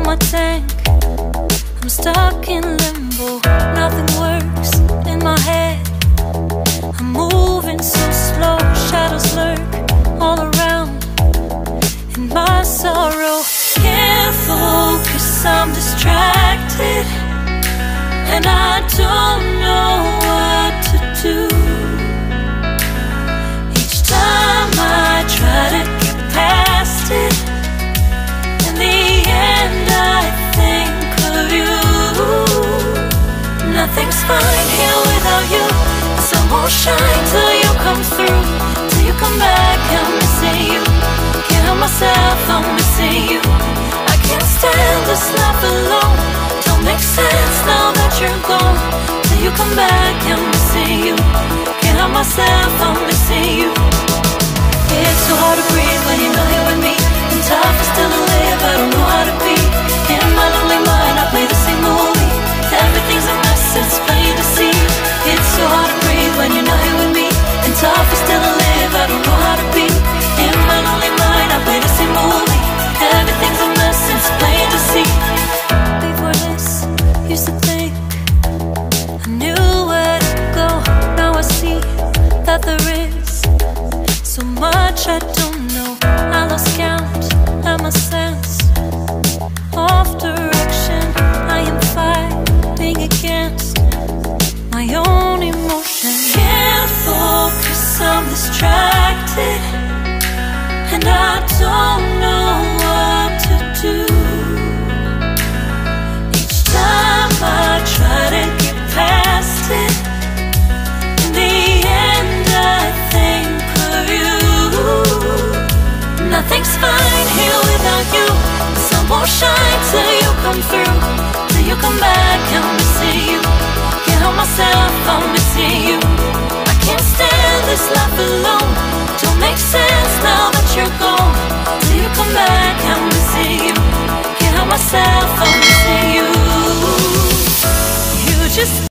my tank. I'm stuck in limbo, nothing works in my head. I'm moving so slow, shadows lurk all around. In my sorrow, can't focus, I'm distracted, and I don't know what to do. Each time I try to get past it, in the end I think of you. Nothing's fine here without you. The sun won't shine till you come through, till you come back. I'm missing you. Can't help myself, I'm missing you. I can't stand this life alone. Don't make sense now that you're gone. Till you come back, I'm missing you. Can't help myself, I'm missing you. It's so hard to breathe when you're not here with me. And tough is still to live, I don't know how to be. In my lonely mind, I play the same movie. Everything's a mess, it's plain to see. It's so hard to breathe when you're not here with me. And tough is still to live, I don't know how to be. In my lonely mind, I play the same movie. Everything's a mess, it's plain to see. Before this, used to think I knew where to go. Now I see that there is so much I don't know. I lost count and my sense of direction. I am fighting against my own emotion. Can't focus, I'm distracted, and I don't know what to do. Each time I try to get past it, in the end I think of you. Nothing's fine here without you. The sun won't shine till you come through, till you come back. I'm missing you. Can't help myself, I'm missing you. I can't stand this life alone. Don't make sense now that you're gone. Till you come back, I'm missing you. Can't help myself, I'm missing you. You just